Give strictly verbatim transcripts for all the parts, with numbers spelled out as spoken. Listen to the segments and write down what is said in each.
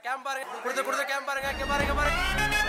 Game பாருங்க, குடுத்து குடுத்து கேம் பாருங்க, இங்க பாருங்க பாருங்க.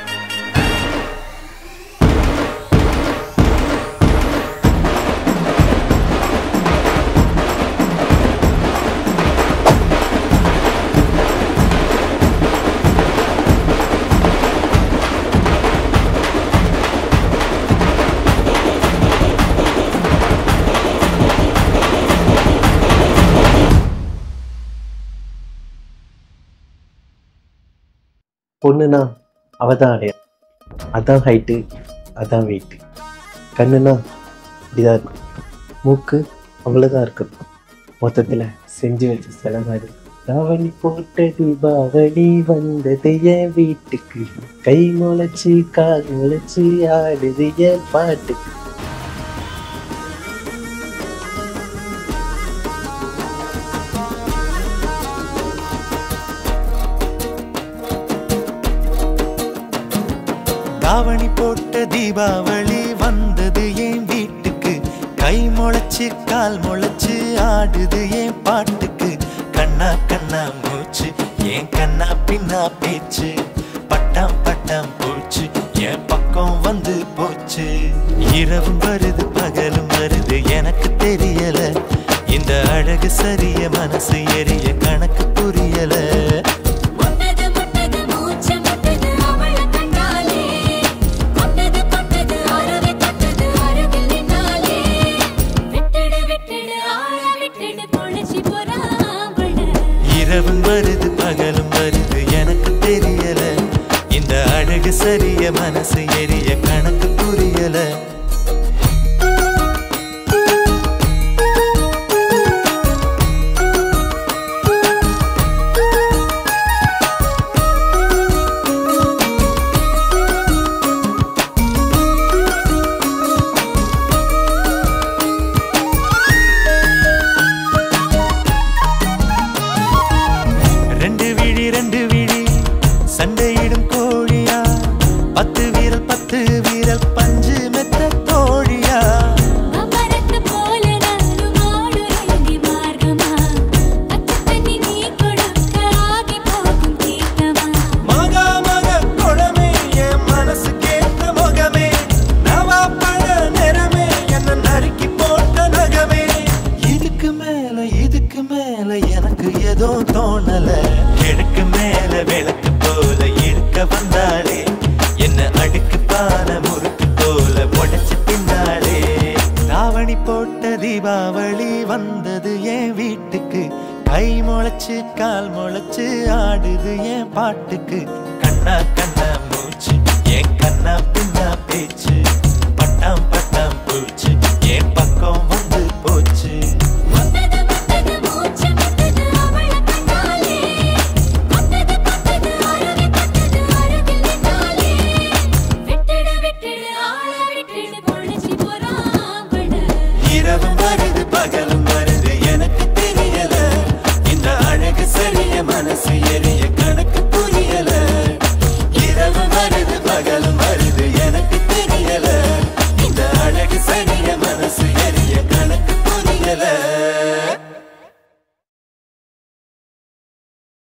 பொண்ணுனா அவதான் அடையாளம், அதான் ஹைட்டு, அதான் வெயிட்டு. கண்ணுனா இப்படிதான் இருக்கும், மூக்கு அவ்வளோதான் இருக்கும். மொத்தத்தில் செஞ்சு வச்ச செலவாது. தாவணி போட்ட தீபாவளி வந்தது என் வீட்டுக்கு, கை முளைச்சி கால் முளைச்சி ஆடுது என் பாட்டுக்கு. தாவணி போட்ட தீபாவளி வந்தது என் வீட்டுக்கு, கை முளைச்சு கால் முளைச்சு ஆடுது என் பாட்டுக்கு. கண்ணா கண்ணா மூச்சு என் கண்ணா பின்னா பேச்சு, பட்டாம் பட்டாம் பூச்சு என் பக்கம் வந்து போச்சு. இரவும் வருது பகலும் வருது எனக்கு தெரியல, இந்த அழகு சரிய மனசு எரிய கணக்கு புரியல. இரவும் வருது பகலும் வருது எனக்கு தெரியல, இந்த அழகு சரிய மனசு எரிய கணக்கு புரியல. சண்டையிடும் கோழியா, பத்து வீரல் பத்து வீரல் பஞ்சு மெத்த தோழியா. மகா மக குளமே என் மனசு கேட்ட முகமே, நவா பழ நிறமே என்ன நறுக்கி போட்ட நகமே. இதுக்கு மேல இதுக்கு மேல எனக்கு ஏதோ தோணல, கிழக்கு மேல விளக்கு போல இருக்க வந்தாளே, என்ன அடுக்கு பான முறுக்கு போல உடைச்சு பின்னாளே. தாவணி போட்ட தீபாவளி வந்தது என் வீட்டுக்கு, கை முளைச்சு கால் முளைச்சு ஆடுது என் பாட்டுக்கு. கண்ணா கண்ணா மூச்சு என் கண்ணா பின்னா பேச்சு, பட்டாம் பட்டாம் பூச்சு